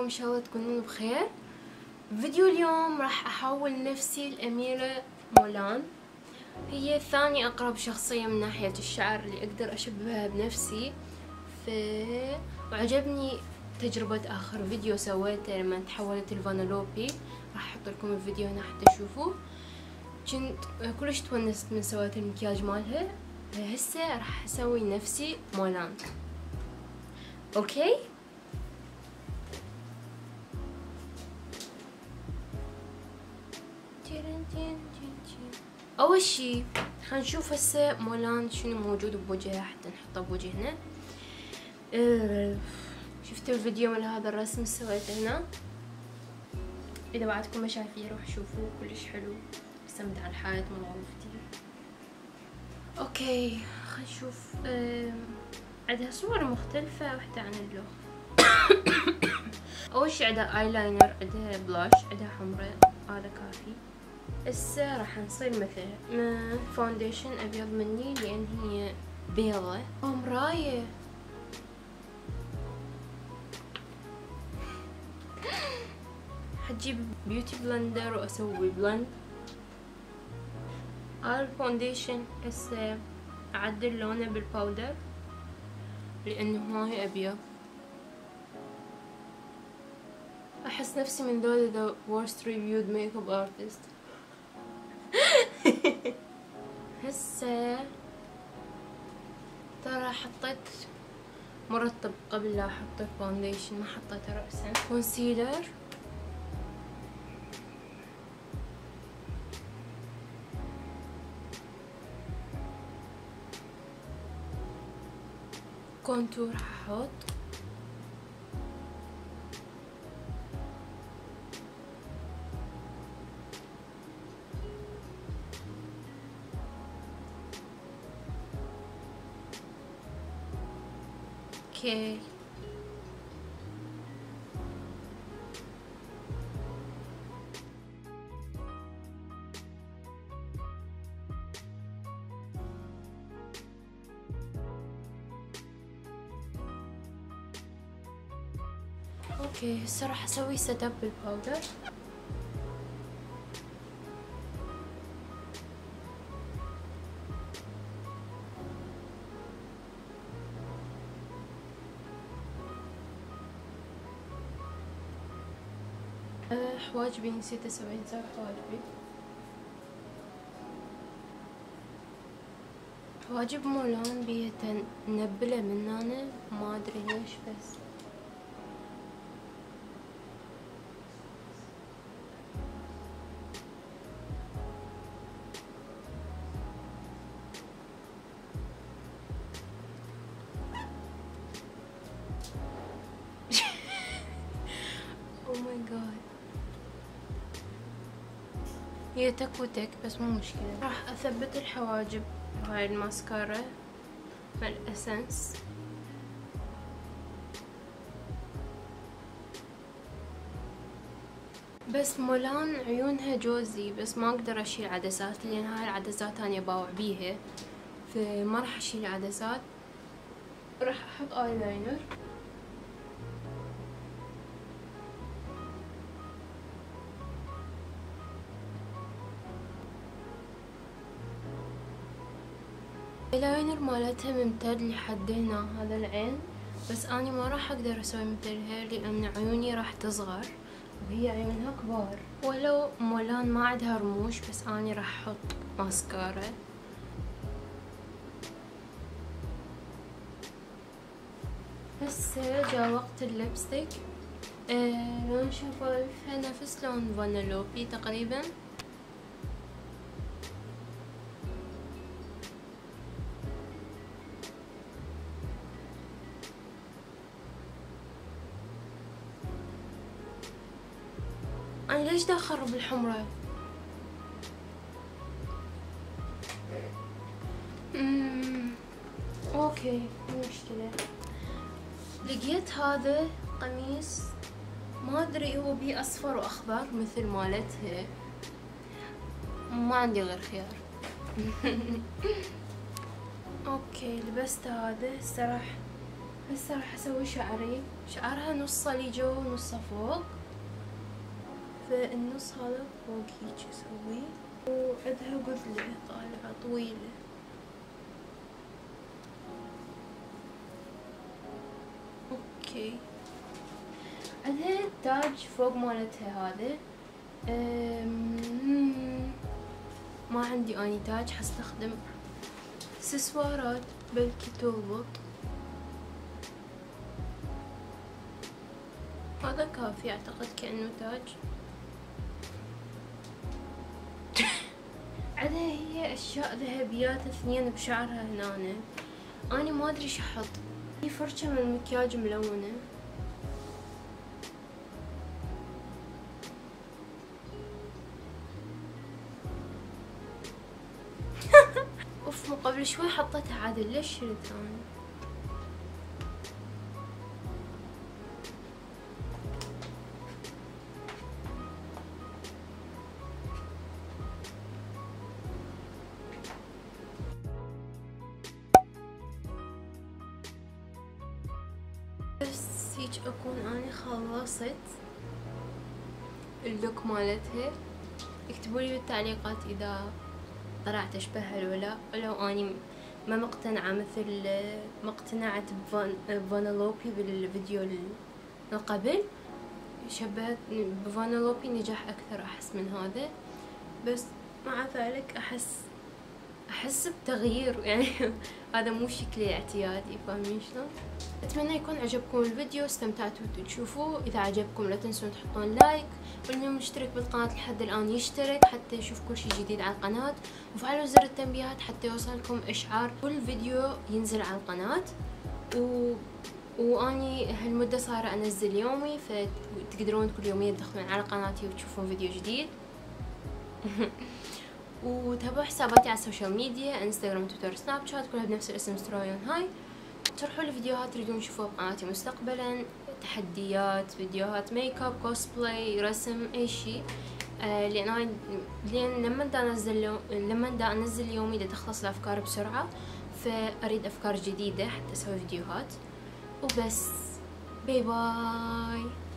إن شاء الله تكونون بخير. فيديو اليوم راح أحول نفسي الأميرة مولان. هي ثاني أقرب شخصية من ناحية الشعر اللي أقدر أشبهها بنفسي. وعجبني تجربة آخر فيديو سويته لما تحولت الفانلوبي، راح أحط لكم الفيديو هنا حتى تشوفوه. كنت كلش تونست من سويت المكياج مالها. هسه راح أسوي نفسي مولان. أوكي، اول شي خلينا نشوف هسه مولان شنو موجود بوجهها حتى نحطه بوجهنا. شفتوا الفيديو من هذا الرسم اللي سويته هنا؟ اذا بعدكم ما شايفيه روح شوفوه، كلش حلو، رسمت على الحائط مال غرفتي. اوكي خلينا نشوف. عندها صور مختلفة واحدة عن اللوح. اول شي عندها ايلاينر، عندها بلاش، عندها حمرة، هذا كافي. هسه راح نصير مثل فاونديشن ابيض مني لان هي بيضة. مراية، حجيب بيوتي بلندر واسوي بلند. الفاونديشن هسه اعدل لونه بالباودر لانه ما هي ابيض. احس نفسي من ذول the worst reviewed makeup artist. هسه ترى حطيت مرطب قبل لا احط الفاونديشن، ما حطيته رأسا. كونسيلر، كونتور ححط، اوكي. اوكي هسه راح اسوي سيت اب بالباودر. حواجبي نسيت اسوي حواجبي. حواجب مولان بيها تنبلة من هنا، ما ادري ليش بس. Oh my god، هي تك وتك بس مو مشكلة. راح اثبت الحواجب بهاي الماسكارا مال اسنس. بس مولان عيونها جوزي، بس ما اقدر اشيل عدسات لان هاي العدسات اني باوع بيها، فما راح اشيل عدسات. راح احط ايلاينر. الايلاينر مالتها ممتد لحد هنا، هذا العين، بس اني ما راح اقدر اسوي مثلها لان عيوني راح تصغر وهي عيونها كبار. ولو مولان ما عندها رموش بس اني راح احط ماسكارا. هسه جا وقت اللبستيك. لون شفايفها نفس لون فانلوبي تقريبا. أنا ليش دا أخرب الحمرة؟ أوكي مو مشكلة. لقيت هذا قميص ما أدري هو بيه أصفر وأخضر مثل مالتها، ما عندي غير خيار. اوكي لبست هذا. هسه راح هسه راح اسوي شعري. شعرها نصه لي جو ونصه فوق، فالنص هذا فوق هيك اسويه، وعندها قذلة طالعة طويلة. اوكي، عندها تاج فوق مالتها هذا. ما عندي اني تاج، حستخدم اكسسوارات بلكي تضبط. هذا كافي اعتقد كأنه تاج. عندها هي اشياء ذهبيات اثنين بشعرها هنا. اني ما ادري شو احط. هي فرشة من المكياج ملونة. اوف، مو قبل شوي حطيتها عادل، ليش شلتها انا؟ بس هيج اكون اني خلصت اللوك مالتها. اكتبولي بالتعليقات اذا طلعت اشبهها ولا ولو اني ما مقتنعة مثل ما اقتنعت بفانلوبي بالفيديو اللي قبل. شبهت بفانلوبي، نجح اكثر احس من هذا، بس مع ذلك احس بتغيير يعني. هذا مو شكلي الاعتيادي، فاهمين شلون؟ اتمنى يكون عجبكم الفيديو، استمتعتوا تشوفوه. اذا عجبكم لا تنسون تحطون لايك، واللي مشترك بالقناة لحد الان يشترك حتى يشوف كل شي جديد على القناة، وفعلوا زر التنبيهات حتى يوصلكم اشعار كل فيديو ينزل على القناة. واني هالمدة صار انزل يومي، فتقدرون كل يومين تدخلون على قناتي وتشوفون فيديو جديد. وتابعوا حساباتي على السوشيال ميديا، انستغرام، تويتر، سناب شات، كلها بنفس الاسم سترويون هاي. تشرحوا لي فيديوهات تريدون تشوفوها بقناتي مستقبلا، تحديات، فيديوهات ميك اب، كوسبلاي، رسم، اي شيء. لان لما دا انزل يومي دا تخلص الافكار بسرعة، فاريد افكار جديدة حتى اسوي فيديوهات. وبس، باي باي.